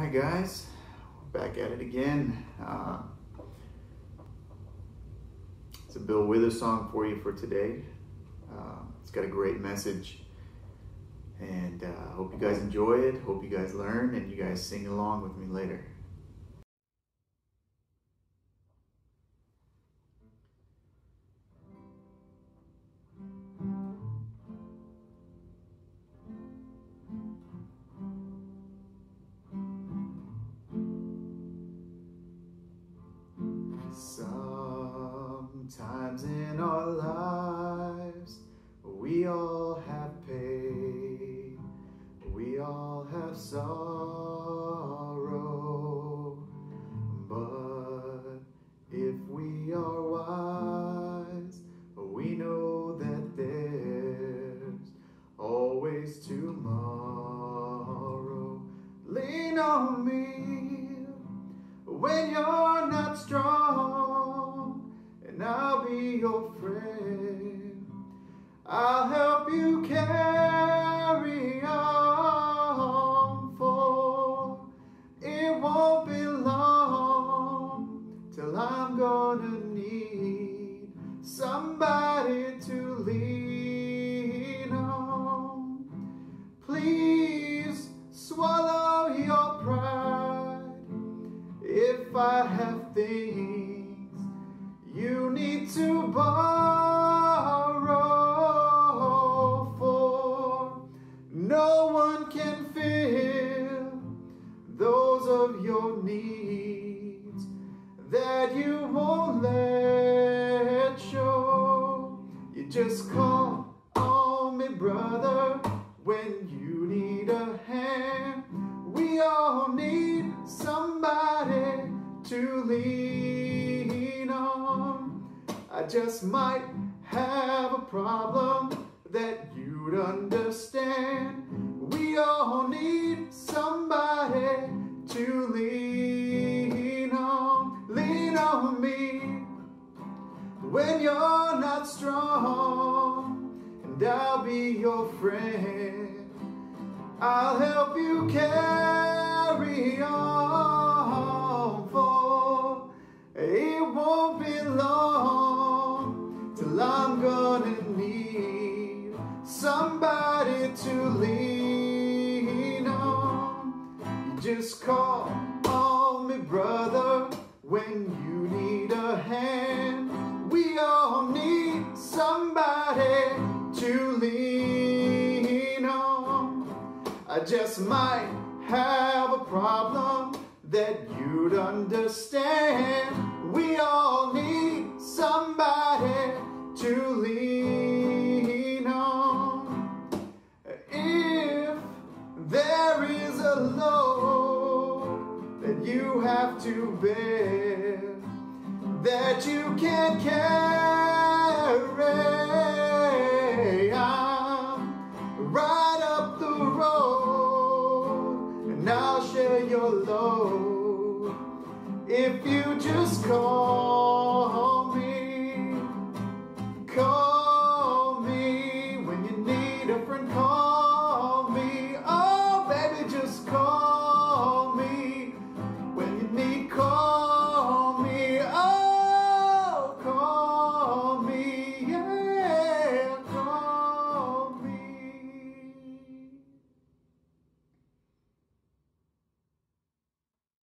Alright guys, we're back at it again. It's a Bill Withers song for you for today. It's got a great message, and I hope you guys enjoy it, hope you guys learn, and you guys sing along with me later. Sometimes in our lives we all have pain, we all have sorrow, but if we are wise, we know that there's always tomorrow. Lean on me when you're not strong, and I'll be your friend. I'll help you carry on, for it won't be long till I'm gonna need somebody to lean on. Please swallow your pride if I have things you need to borrow, for no one can fill those of your needs that you won't let show. You just call on me, brother, when you need a hand. We all need somebody to lean on. I just might have a problem that you'd understand. We all need somebody to lean on. Lean on me when you're not strong, and I'll be your friend. I'll help you carry on, for it won't be long till I'm gonna need somebody to lean on. You just call on me, brother, when you need a hand. We all need somebody to lean on. I just might have a problem that you'd understand. We all need somebody to lean on. If there is a load that you have to bear, that you can't carry, I'm right up the road, and I'll share your load if you just call